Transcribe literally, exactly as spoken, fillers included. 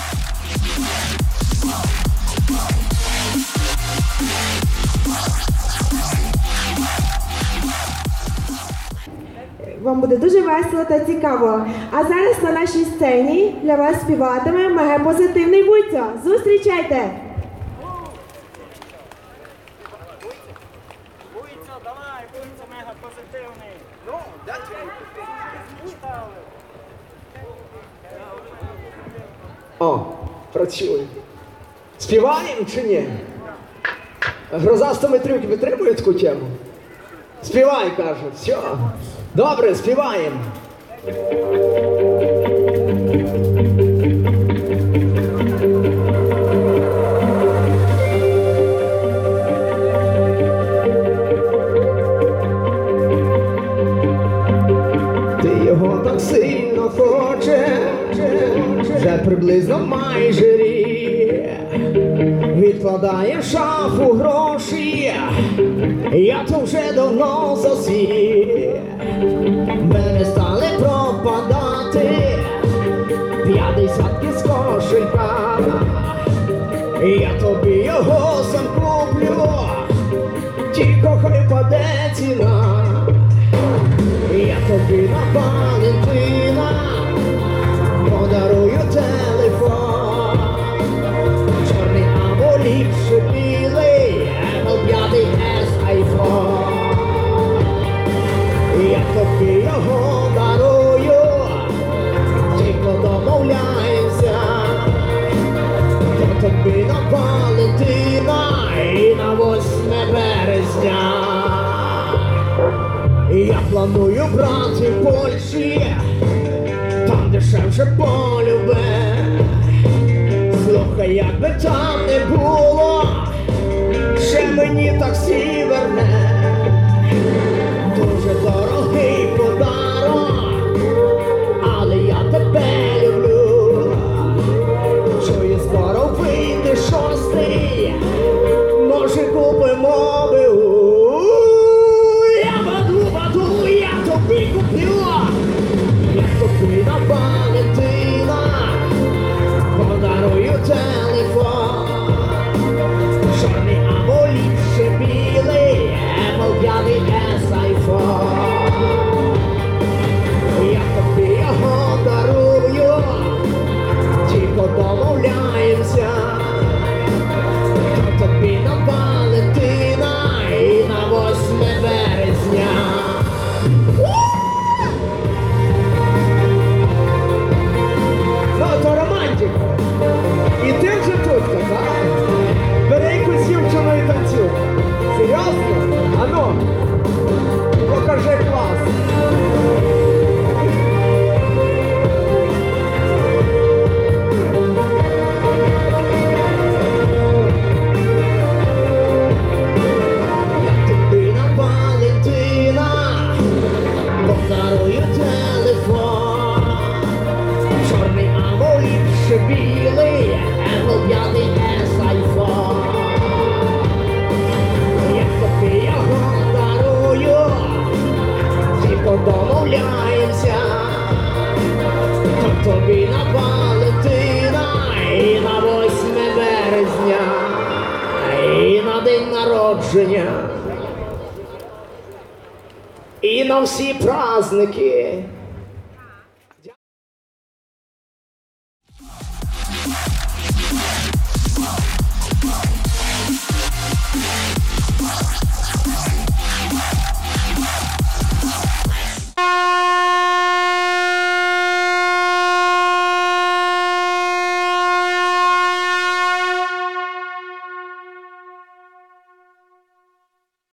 Вам буде дуже весело та цікаво. А зараз на нашій сцені для вас співатиме мегапозитивний Вуйцо. Зустрічайте! Вуйцо, давай, Вуйцо мегапозитивний. Ну, О, працює. Співаємо чи ні? Гроза стометрюк витримує таку тему? Співай, каже. Все. Добре, співаємо. Ти його так сильно хочеш, вже приблизно майже рік. Відкладає в шафу гроші, я то вже давно засів. Мене стали пропадати п'ятдесятки з кошелька. Я тобі його сам куплю, тільки хай паде ціна. Я тобі на Валентина подарую телефон. Чорний або ліпше білий, Apple п'ять ес айфон. Я тобі його дарую, тільки домовляємося. Я тобі на Валентина і на восьме березня. Я планую брати в Польщі, там дешевше полюбе. Слухай, як би там не було, ще мені таксі верне. Дуже дорогий подарок, але я тебе люблю. Чую, скоро вийде шостий, може купимо БУ. Тобі куплю, я тобі на Валентина подарую телефон. Чорний або ліпше білий, Apple п'ять ес айфон. Я тобі його дарую, тільки домовляємося. Я тобі на Валентина і на восьме березня. І ти вже тут, так? Бери якусь дівчину і танцюй. Серйозно? Ану, покажи клас. Я тобі на Валентина подарую телефон. Чорний або ліпше білий, Apple п'ять ес айфон. Я тобі його дарую, тільки домовляємося. То тобі на Валентина і на восьме березня, і на день народження, і на всі праздники. Wow.